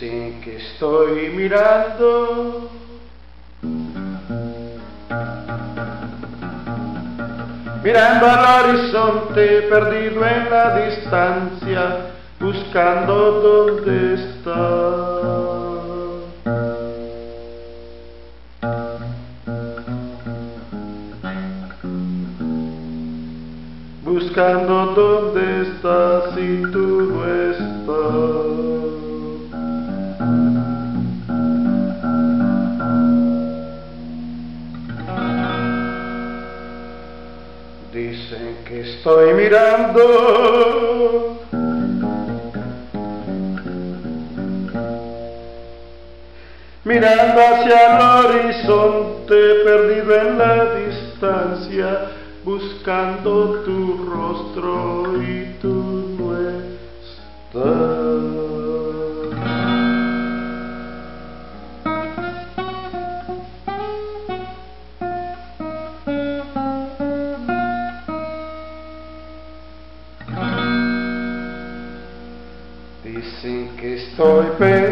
Dicen que estoy mirando al horizonte, perdido en la distancia, buscando dónde está. Buscando dónde estás si tú no estás. Dicen que estoy mirando hacia el horizonte, perdido en la distancia, buscando tu rostro y tú no estás. Dicen que estoy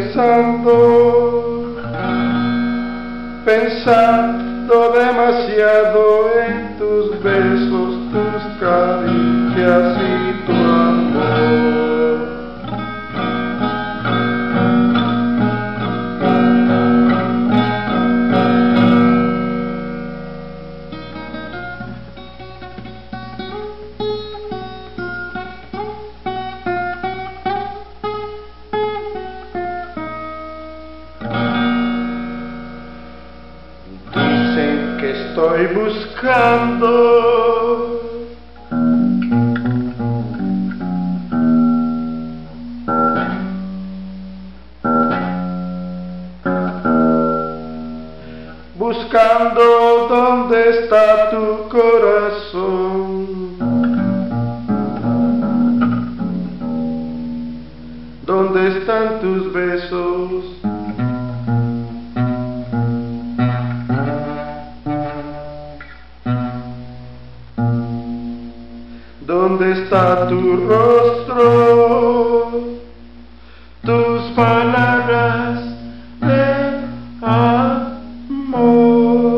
pensando demasiado en tus besos, tus caricias y tu amor. Estoy buscando dónde está tu corazón, dónde están tus besos. ¿Dónde está tu rostro, tus palabras de amor?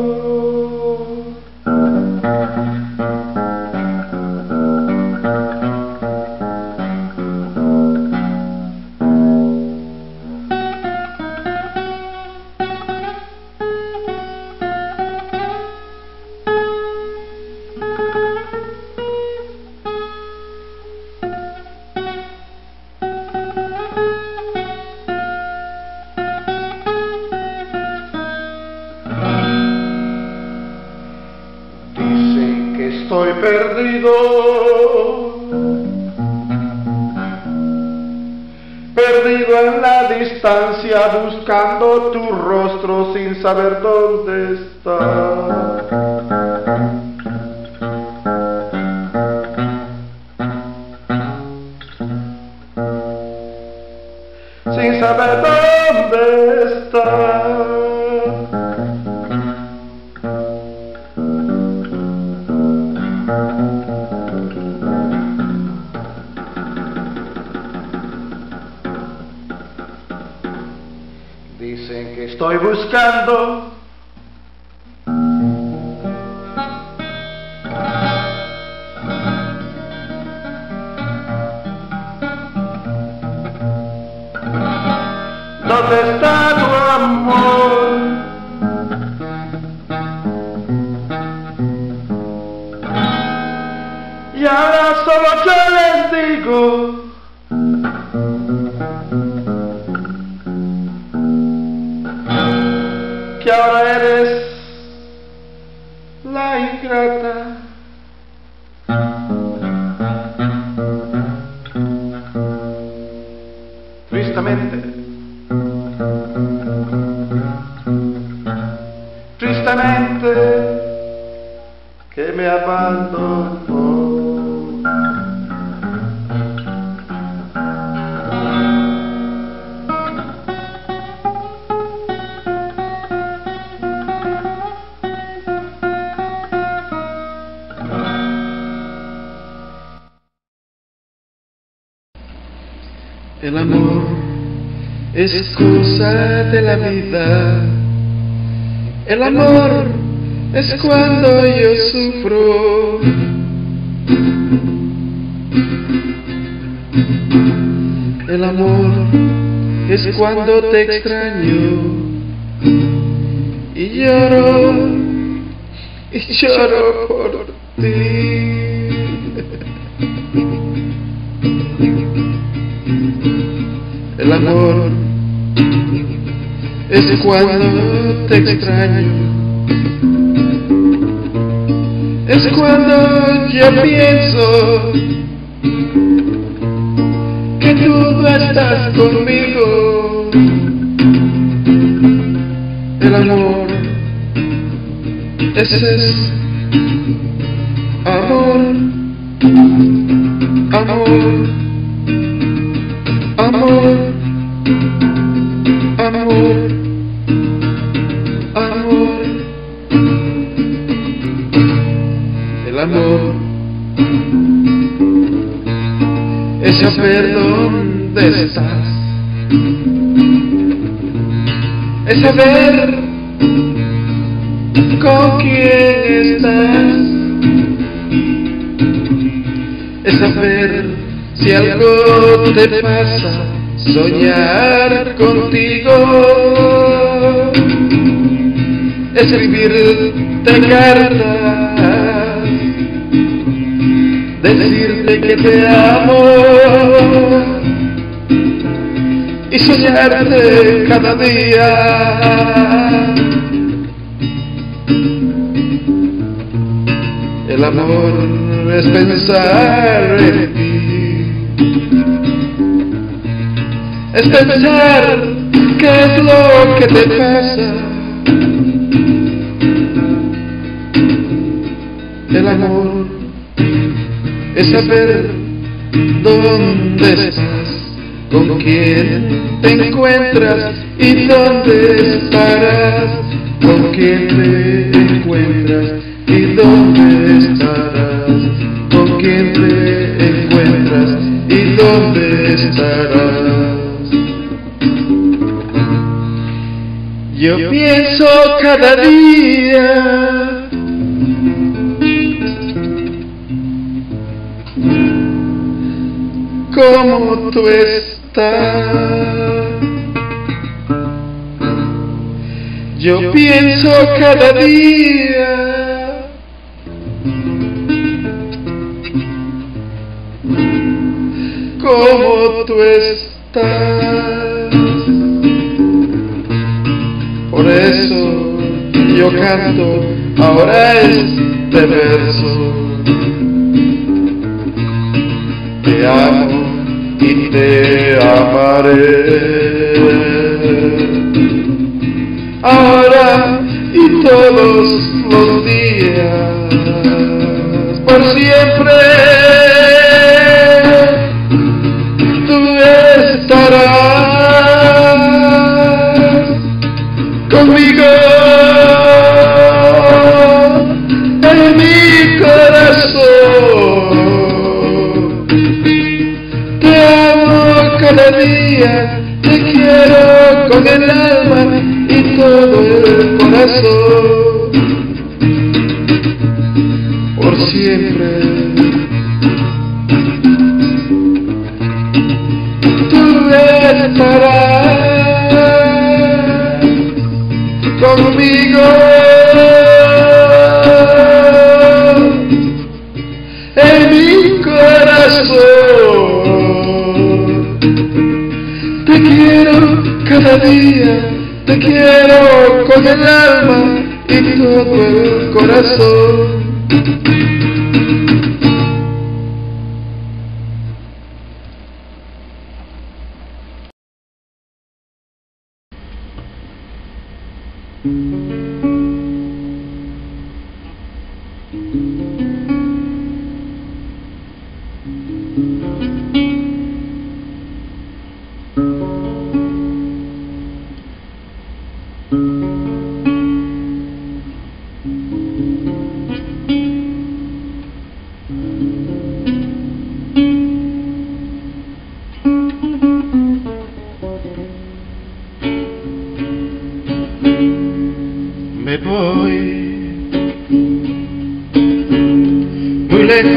Estoy perdido en la distancia, buscando tu rostro sin saber dónde está. Sin saber dónde está. Dicen que estoy buscando ¿dónde está tu amor? Y ahora solo yo les digo que ahora eres la ingrata. Tristemente que me abandonó. El amor es cosa de la vida. El amor es cuando yo sufro. El amor es cuando te extraño y lloro por ti. El amor es cuando te extraño, es cuando yo pienso que tú no estás conmigo. El amor, ese es amor, amor, amor, amor, amor. El amor es saber dónde estás, es saber con quién estás, es saber si algo te pasa, soñar contigo, escribirte cartas, decirte que te amo y soñarte cada día. El amor es pensar en ti, es pensar qué es lo que te pasa. El amor es saber dónde estás, con quién te encuentras y dónde estarás, con quién te encuentras y dónde estarás, con quién te encuentras y dónde estarás. Yo pienso cada día cómo tú estás. Yo pienso cada día cómo tú estás. Por eso yo canto ahora este verso. Te amo y te amaré, ahora y todos los días, por siempre. Tú estarás conmigo en mi corazón. Cada día te quiero con el alma y todo el corazón, por siempre. Tú estarás conmigo en mi corazón. Te quiero cada día, te quiero con el alma y todo el corazón.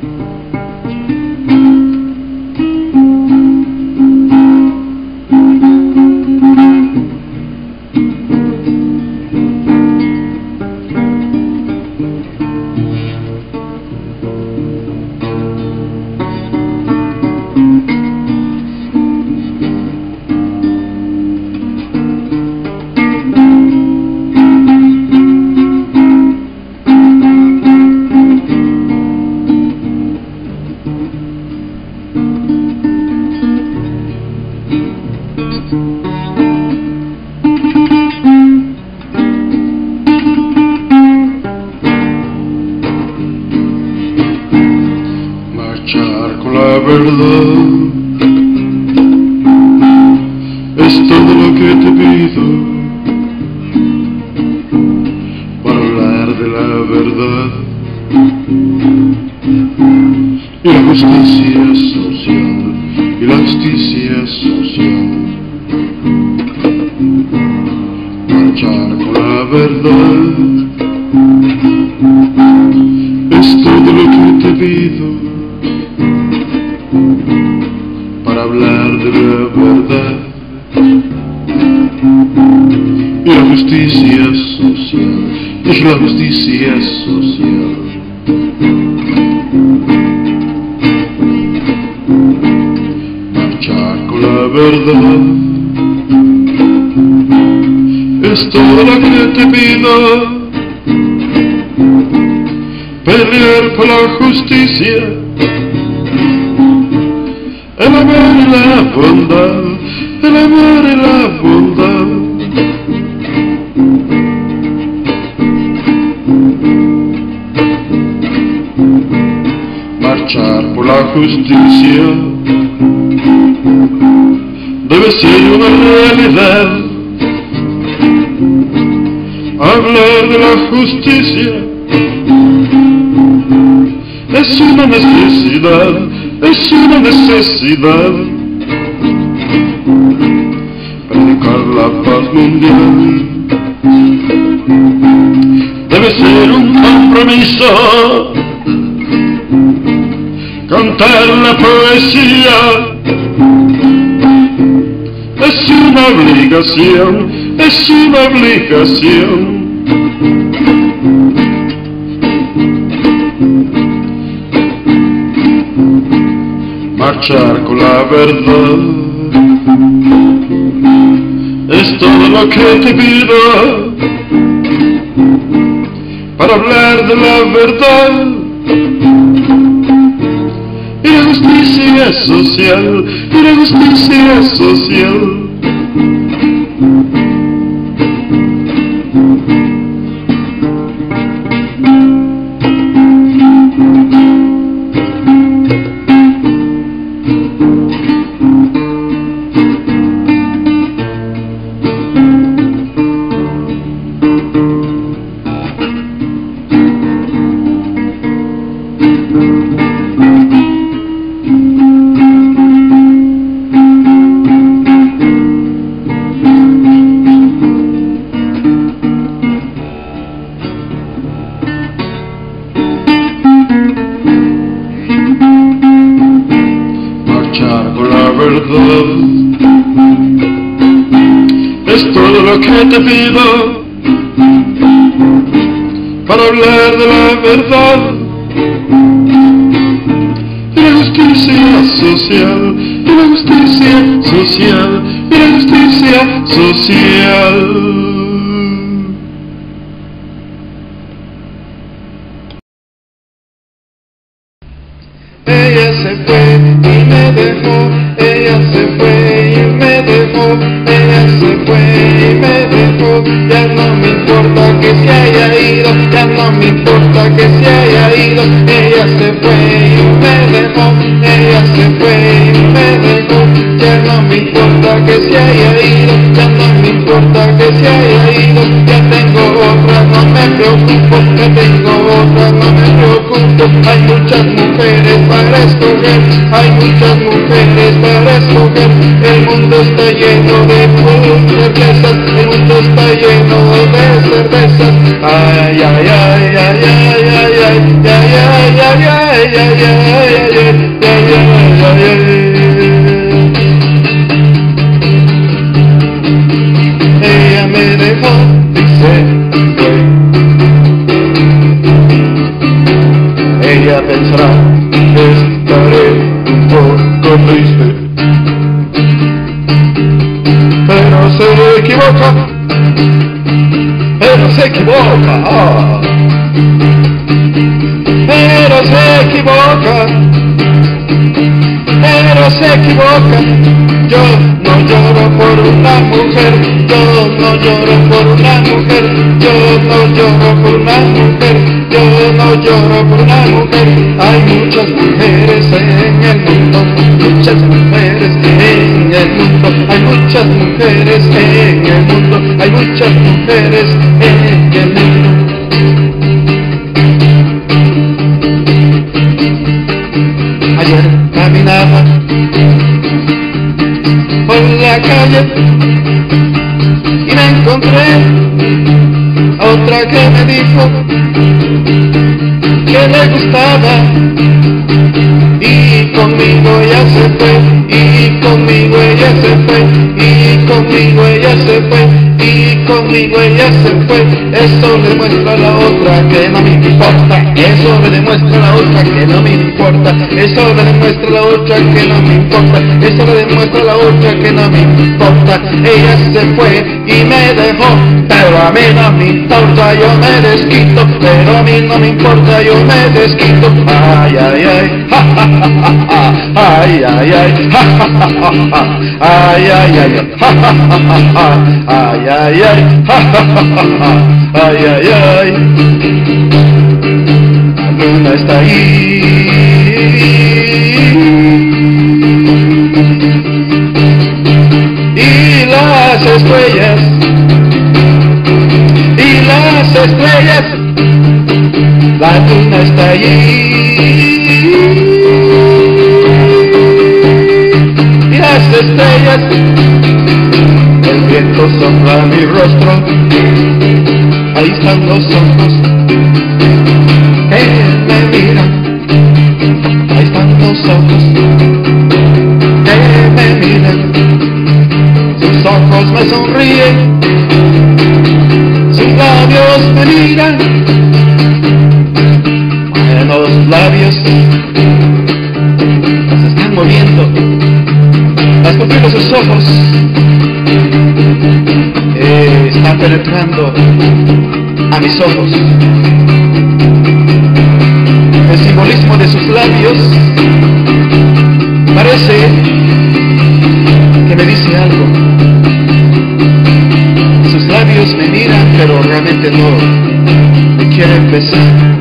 Marchar con la verdad es todo lo que te pido para hablar de la verdad y la justicia social, y la justicia social. Marchar con la verdad es todo lo que te pido para hablar de la verdad y la justicia social, es la justicia social. Marchar con la verdad es todo lo que te pido, pelear por la justicia, el amor y la bondad, el amor y la bondad. Marchar por la justicia debe ser una realidad. Hablar de la justicia es una necesidad, es una necesidad. Predicar la paz mundial debe ser un compromiso. Cantar la poesía es una obligación, es una obligación. Marchar con la verdad es todo lo que te pido para hablar de la verdad y la justicia social, y la justicia social. Marchar con la verdad es todo lo que te pido para hablar de la verdad y la justicia social, y la justicia social, y la justicia social. Ella se fue y me dejó, ella se fue y me dejó, ella se fue y me dejó. Ya no me importa que se haya ido, ya no me importa que se haya ido. Ella se fue y me dejó, ella se fue y me dejó. Ya no me importa que se haya ido, ya no me importa que se haya ido. Ya tengo otra, no me preocupo, ya tengo otra, no me preocupo. Hay muchas mujeres para escoger, hay muchas mujeres para escoger. El mundo está lleno de cervezas, el mundo está lleno de cervezas. Ay, ay, ay, ay, ay, ay, ay, ay, ay, ay, ay, ay, ay, ay, ay. Ella me dejó y se fue. Ella pensará que estaré un poco triste, pero se equivoca, pero se equivoca, pero se equivoca, pero se equivoca. Yo no lloro por una mujer, yo no lloro por una mujer, yo no lloro por una mujer, yo no lloro por una mujer. Hay muchas mujeres en el mundo, muchas mujeres en el mundo, hay muchas mujeres en el mundo, hay muchas mujeres en el mundo. Ayer caminaba por la calle y me encontré a otra que me dijo que le gustaba, y conmigo ella se fue, y conmigo ella se fue, y conmigo ella se fue, y conmigo ella se fue. Eso le demuestra a la otra que no me importa, eso le demuestra a la otra que no me importa, eso le demuestra a la otra que no me importa, eso le demuestra a la otra que no me importa. Ella se fue y me dejó, pero a mí no me importa, yo me desquito, pero a mí no me importa, yo me desquito. Ay, ay, ay, ja, ja, ja, ja, ay, ay, ay, ja, ja, ja, ja, ay, ay, ay, ja, ja, ja, ja, ay, ay, ay, ja, ja, ja, ja, ay, ay, ay. La luna está ahí y las estrellas, y las estrellas. La luna está allí y las estrellas. El viento sopla mi rostro, ahí están los ojos que me miran, ahí están los ojos que me miran. Sus ojos me sonríen, sus labios me miran, los labios se están moviendo, las pupilas de sus ojos están penetrando a mis ojos. El simbolismo de sus labios parece que me dice algo. Sus labios me miran, pero realmente no me quieren besar.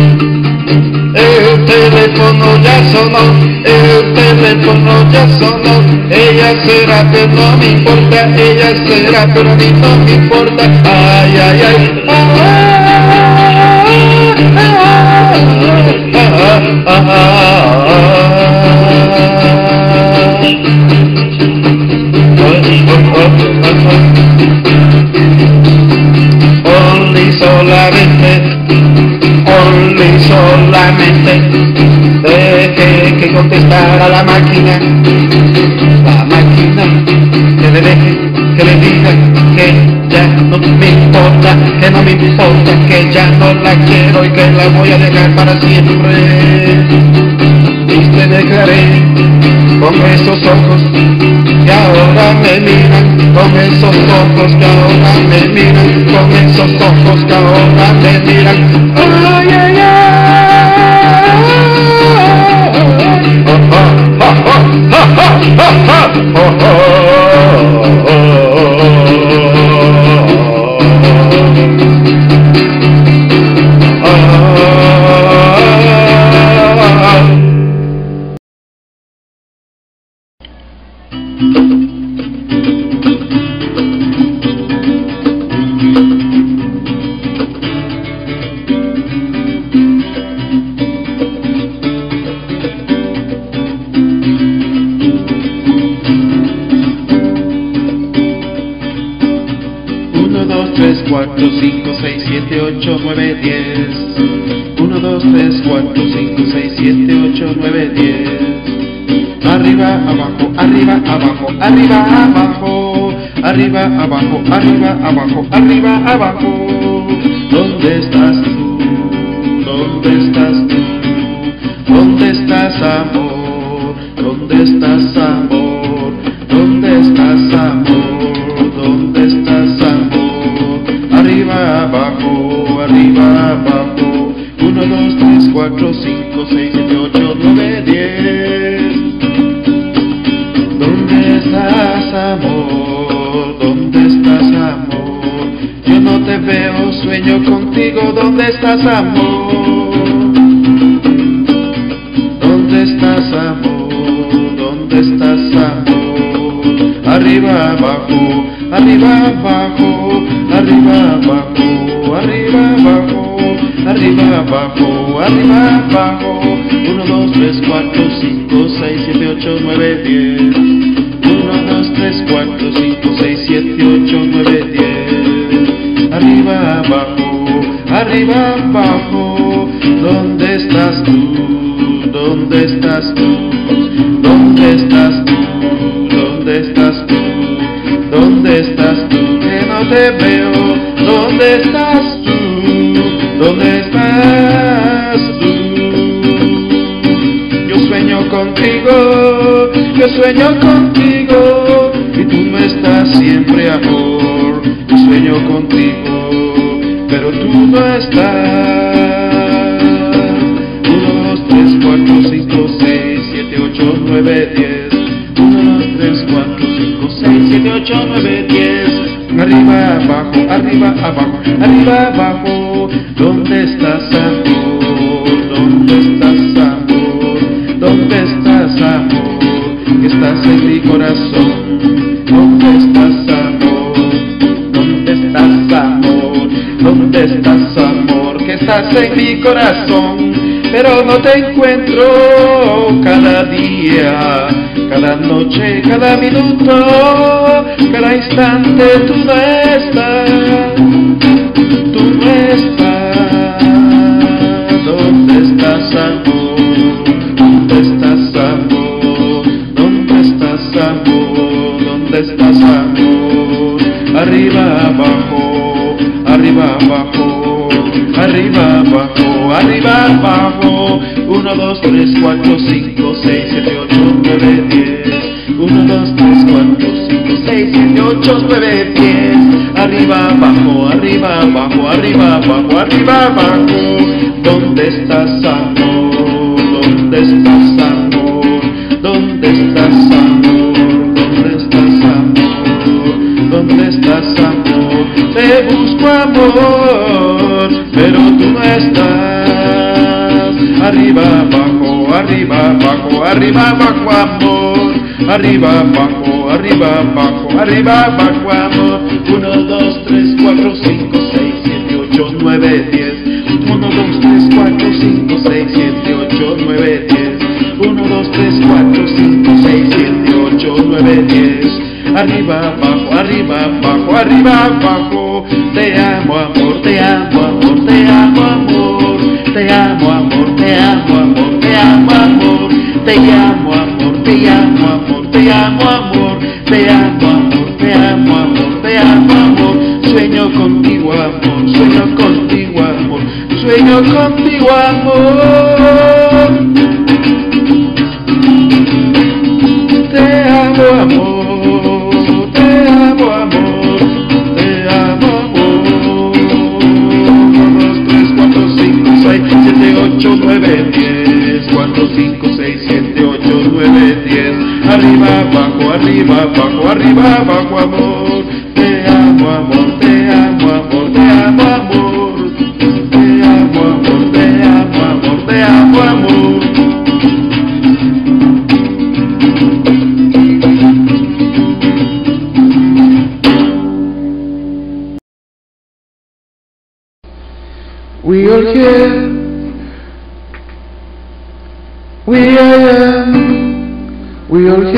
El teléfono ya sonó, el teléfono ya sonó. Ella será, pero no me importa, ella será, pero a mí no me importa. Ay, ay, ay, solamente deje que contestara la máquina que le deje, que le diga que ya no me importa, que no me importa, que ya no la quiero y que la voy a dejar para siempre. Y te dejaré con esos ojos que ahora me miran, con esos ojos que ahora me miran, con esos ojos que ahora me miran. Ay, ay, ay. 4, 5, 6, 7, 8, 9, 10. 1, 2, 3, 4, 5, 6, 7, 8, 9, 10. Arriba, abajo, arriba, abajo, arriba, abajo. Arriba, abajo, arriba, abajo, arriba, abajo. ¿Dónde estás tú? ¿Dónde estás tú? ¿Dónde estás, amor? ¿Dónde estás, amor? ¿Dónde estás, amor? ¿Dónde estás, amor? Arriba, abajo, arriba, abajo. 1, 2, 3, 4, 5, 6, 7, 8, 9, 10. ¿Dónde estás, amor? ¿Dónde estás, amor? Yo no te veo, sueño contigo. ¿Dónde estás, amor? ¿Dónde estás, amor? ¿Dónde estás, amor? Arriba, abajo, arriba, abajo, arriba, abajo, arriba, abajo, arriba, abajo, arriba, abajo. 1, 2, 3, 4, 5, 6, 7, 8, 9, 10. 1, 2, 3, 4, 5, 6, 7, 8, 9, 10. Arriba, abajo, arriba, abajo. ¿Dónde estás tú? ¿Dónde estás tú? ¿Dónde estás tú? ¿Dónde estás tú? ¿Dónde estás tú? Que no te veo. ¿Dónde estás tú? ¿Dónde estás tú? Yo sueño contigo, yo sueño contigo, y tú no estás siempre, amor. Yo sueño contigo, pero tú no estás. 1, 2, 3, 4, 5, 6, 7, 8, 9, 10. 1, 2, 3, 4, 5, 6, 7, 8, 9, 10. Arriba, abajo, arriba, abajo, arriba, abajo. ¿Dónde estás, amor? ¿Dónde estás, amor? ¿Dónde estás, amor? Que estás en mi corazón. ¿Dónde estás, amor? ¿Dónde estás, amor? ¿Dónde estás, amor? Que estás en mi corazón. Pero no te encuentro cada día, cada noche, cada minuto, cada instante. Tú no estás, tú no estás. ¿Dónde estás, amor? ¿Dónde estás, amor? ¿Dónde estás, amor? ¿Dónde estás, amor? Arriba, abajo, arriba, abajo, arriba, abajo, arriba, abajo. 1, 2, 3, 4, 5, 6, 7, 8, 9, 10. 1, 2, 3, 4, 5, 6, 7, 8, 9, 10. Arriba, abajo, arriba, abajo, arriba, abajo, arriba, abajo. ¿Dónde estás, amor? ¿Dónde estás, amor? ¿Dónde estás, amor? ¿Dónde estás, amor? ¿Dónde estás, amor? Te busco, amor, pero tú no estás. Arriba, abajo, arriba, abajo, arriba, abajo, amor. Arriba, abajo, arriba, abajo, arriba, abajo, amor. 1, 2, 3, 4, 5, 6, 7, 8, 9, 10. 1, 2, 3, 4, 5, 6, 7, 8, 9, 10. 1, 2, 3, 4, 5, 6, 7, 8, 9, 10. Arriba, abajo, arriba, abajo, arriba, abajo. Te amo, amor, te amo, amor, te amo, amor. Te amo, amor, te amo, amor, te amo, amor. Te amo, amor, te amo, amor, te amo, amor. Te amo, amor, te amo, amor, te amo, amor. Sueño contigo, amor, sueño contigo, amor. Sueño contigo, amor. Te amo, amor. Arriba, abajo, arriba, abajo, arriba, abajo, amor. Te amo, amor, te amo, amor, te amo, amor. Te amo, amor, te amo, amor, te amo, amor. We are here. We are. We are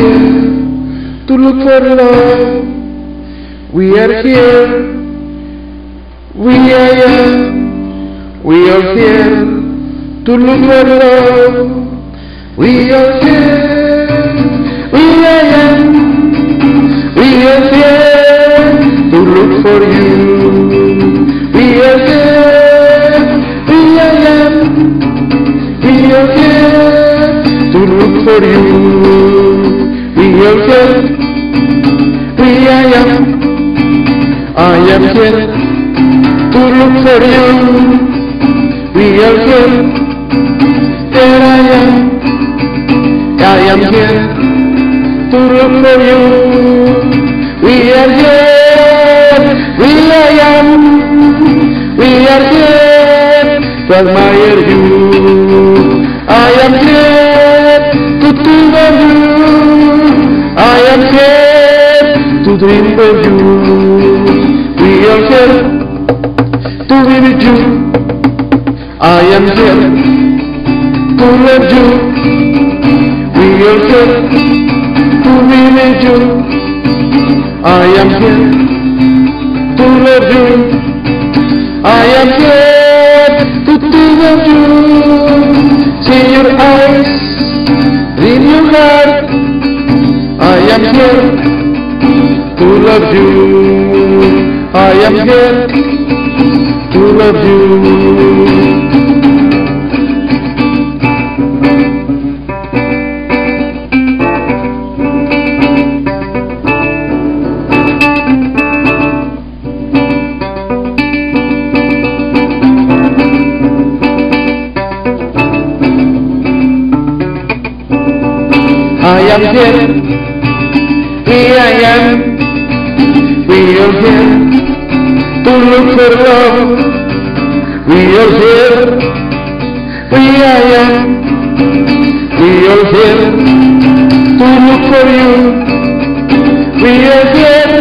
here to look for love. We are here We are here to look for love. We are here, we are here to look for you. We are here, we are here to look for you. We are here, I am here to look for you. We are here, there I am here to look for you. We are here, we are here to admire you. I am here to think of you. I am here to dream of you. We are here to be with you. I am here to love you. We are here to be with you. I am here to love you. I am here to think of you. See your eyes, in your heart. I am here to love you. I am here to love you. I am here, we are here to look for love. We are here, we are here to look for you. We are here,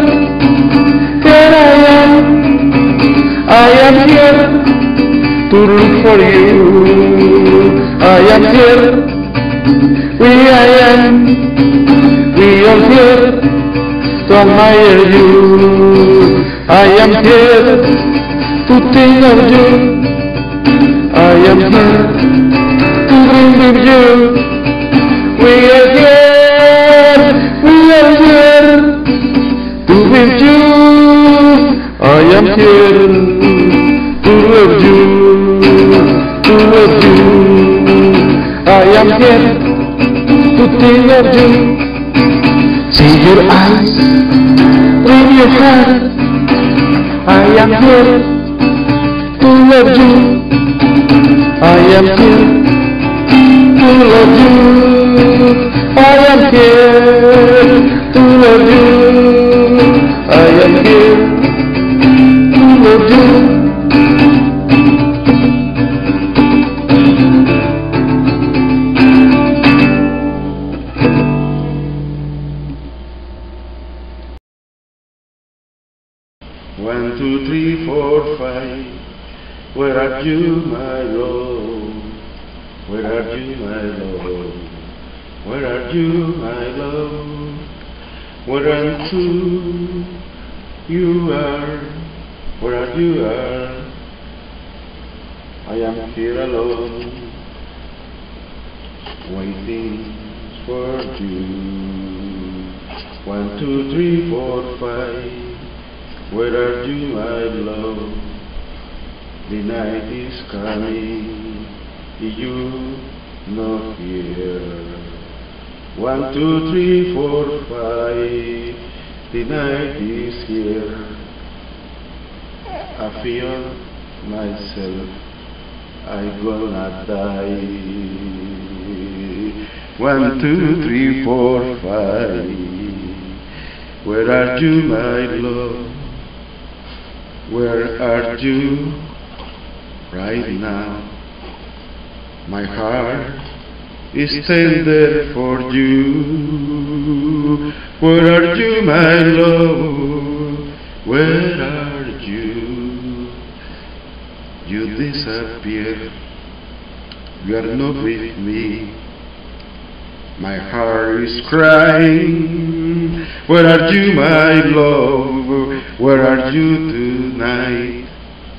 here I am here to look for you. I am here, we are here to admire you. I am here to think of you. I am here to dream with you. We are here to be with you. I am here to love you, to love you. I am here to think of you. See your eyes, in your heart. I am here to love you. I am here to love you. I am here to love you. I am here to love you. One, two, three, four, five. Where are you, my love? Where are you, my love? Where are you, my love? Where unto you are? Where are you are? I am here alone, waiting for you. One, two, three, four, five. Where are you, my love? The night is coming, you not here. One, two, three, four, five. The night is here. I feel myself, I gonna die. One, two, three, four, five. Where are you, my love? Where are you right now? My heart is tender for you. Where are you, my love? Where are you? You disappear. You are not with me. My heart is crying. Where are you, my love? Where are you tonight?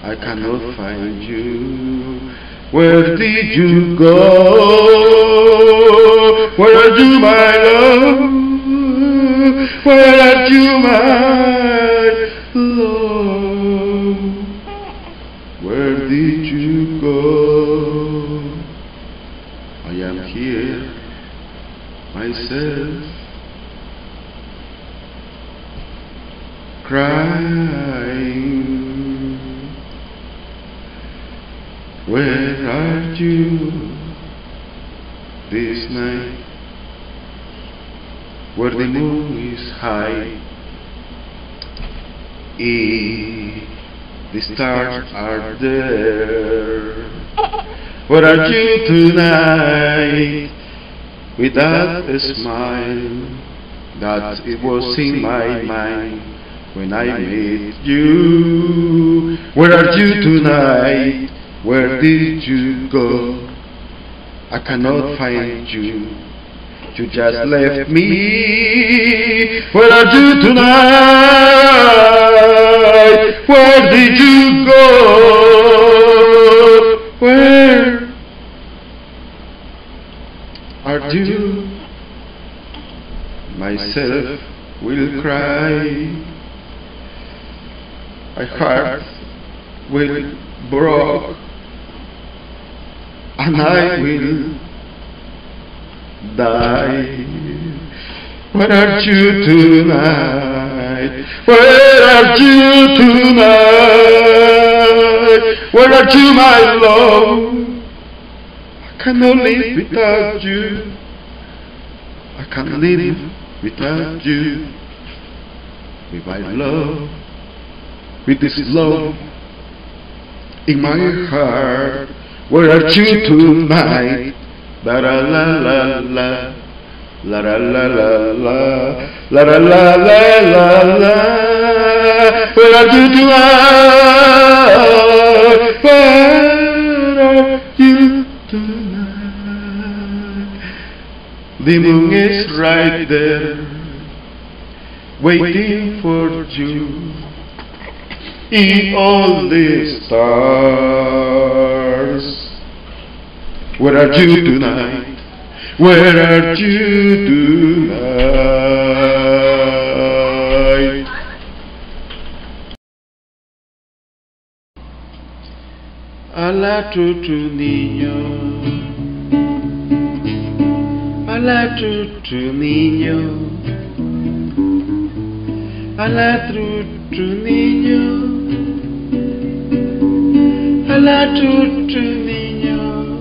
I cannot find you. Where did you go? Where are you, my love? Where are you, my love? Where did you go? I am here, myself, crying. Where are you this night? Where the moon is high, the stars are there. Where are you tonight? Without a smile that it was in my mind when I met you. Where are you tonight? Where did you go? I cannot find you. You just left me. Where are you tonight? Where did you go? Where are you? Myself will cry. My heart will break, and I will die. Where are you tonight? Where are you tonight? Where are you, my love? I cannot live without you. I can't live without you. With my love, with this love in my heart. Where are you tonight? La la la la la, la la la la la, la la la la la la. Where are you tonight? Where are you tonight? The moon is right there, waiting for you. In all the stars. Where are you tonight? Where are you tonight? Ala tutu niño, ala tutu niño, ala tutu niño, ala tutu niño,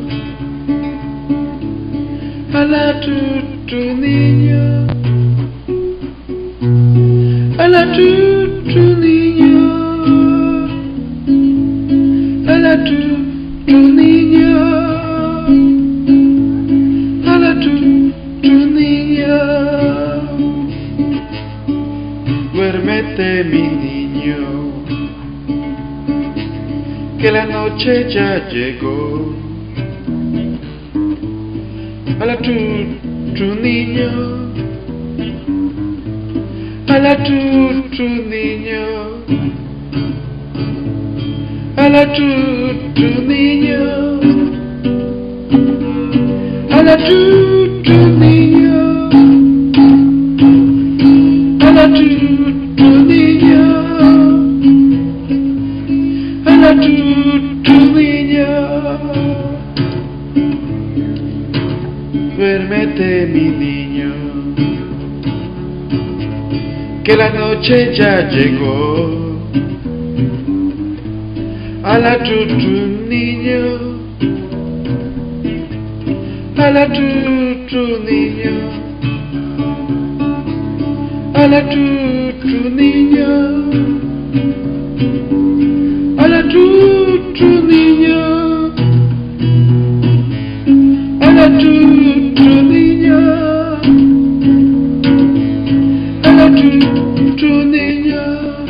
ala tutu niño, ala tutu niño, ala tutu niño, ala tutu niño. Duérmete, mi niño, que la noche ya llegó. Ala tutu niño, ala tutu niño, ala tutu niño, ala tutu niño, ala tutu niño, ala tutu niño. Duérmete, mi niño, que la noche ya llegó. Ala tutu niño, ala tutu niño, ala tutu niño, ala tutu niño, ala tutu niño, ala tutu niño.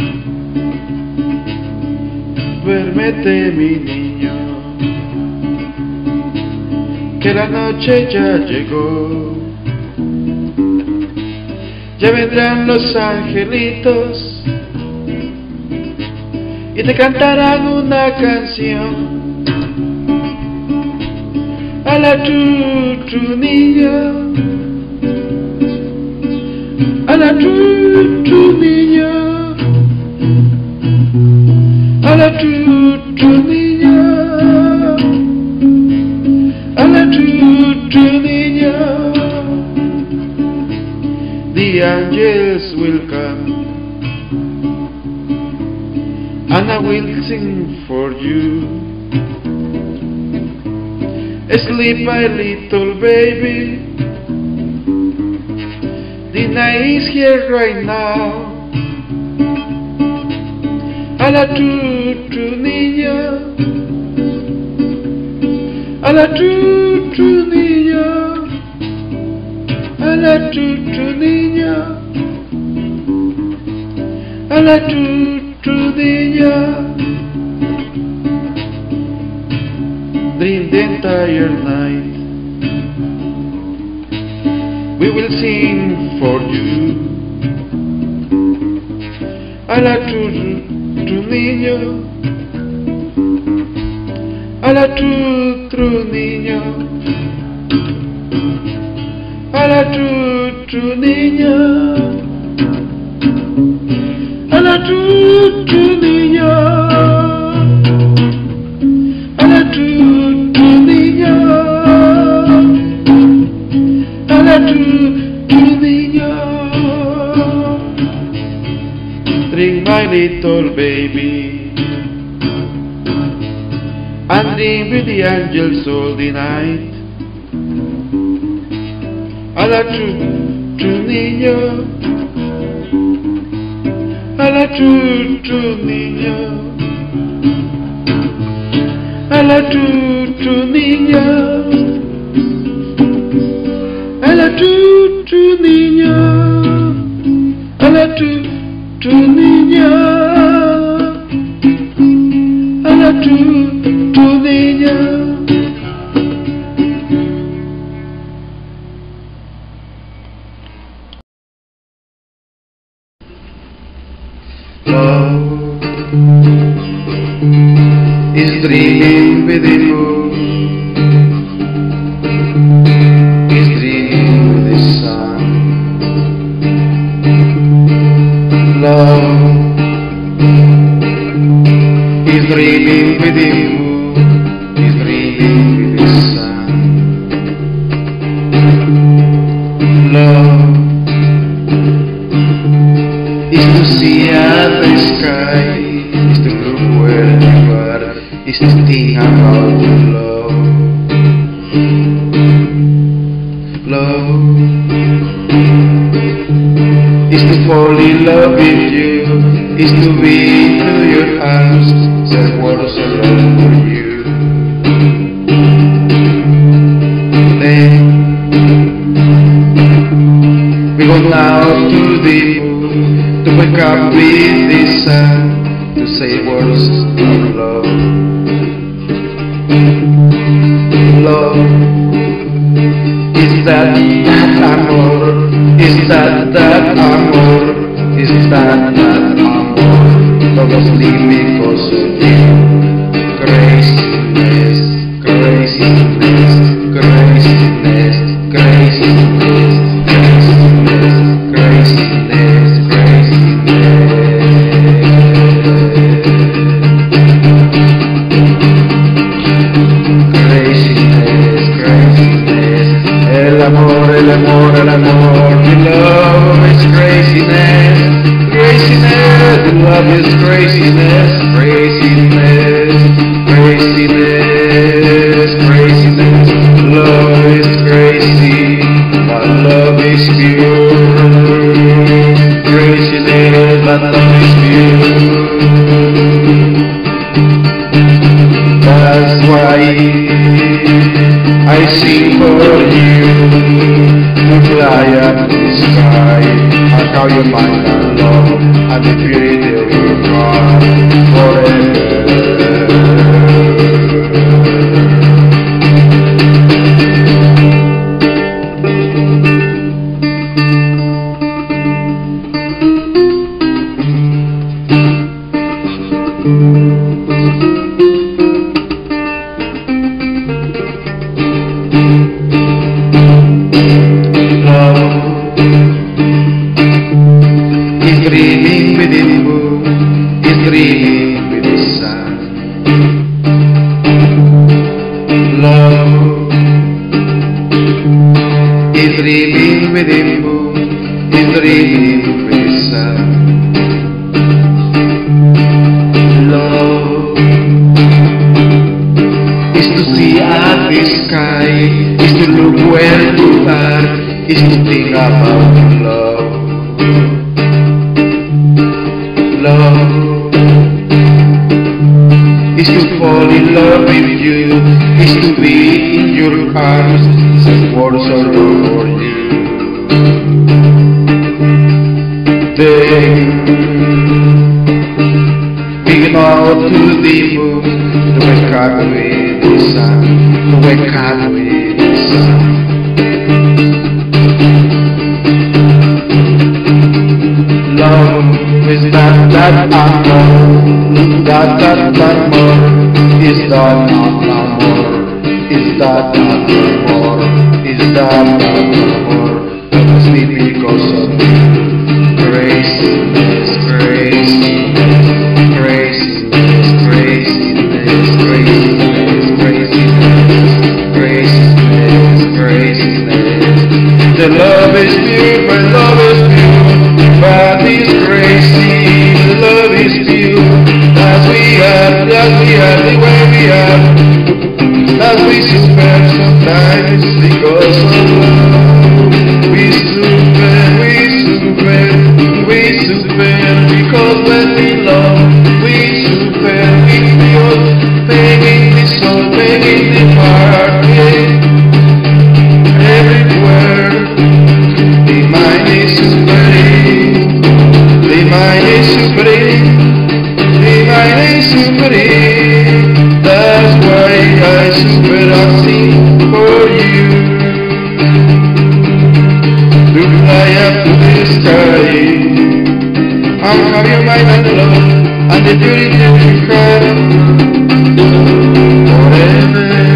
Duérmete, mi niño, que la noche ya llegó. Ya vendrán los angelitos y y te cantarán una canción. A la tu niña, a la tu niña, a la tu niña, a la tu niña. The angels will come and I will sing for you. Sleep, my little baby. The night is here right now. A la tu niña, a la tu niña, a la tu niña, a la tu niña. Dream the entire night. We will sing for you. A la tu niño, a la tu niño, a la tu niña, a la tu niña, a la tu niña, a la tu niña. Drink, my little baby, and dream with the angels all the night. A la tu niña, a la tu niña, a la tu niña, a la tu niña, a la tu niña, a la tu niña. Love is dreaming with the moon, is dreaming with the sun. Love is dreaming with the moon, is dreaming with the sun. Love is to see at the sky, is to look where you are, is to think about your love. Love is to fall in love with you, is to be into your arms, that words of love for you. Then we go now to the moon, to wake up with the sun, to say words of love. Love is that amor, is that amor, is that amor. Todos live because of you. Craziness, craziness, craziness, craziness, craziness, craziness, craziness. El amor, el amor, el amor. The love is craziness, craziness. The love is craziness, craziness, craziness, craziness. Love is crazy, but love is pure. Craziness, but love is pure. That's why I sing for you, to fly up the sky. I call you mine and love, and the purity will run forever. is dreaming with the moon, is dreaming with the sun. Love is to see at the sky, is to look where you are, is to think about love. Love is to fall in love with you, is to be in your arms, and words all over you. Big out to the moon, to wake up with the sun, to wake up with the sun. Love is that amor, that amor, is that amor, is that amor, is that amor, that must be because of you. Craziness, craziness, craziness, craziness, craziness, craziness, craziness, craziness. The love is pure, but love is pure, but it's crazy. The love is pure, as we are the way we are, as we suffer sometimes because of love. We suffer because when we love, we suffer, we feel pain in the soul, pain in the heart, pain everywhere. The mind is suffering, the mind is suffering, the mind is suffering. That's why I suffer and sing for you. To fly up to the sky, I'll have your mind and love, and the beauty that you have forever.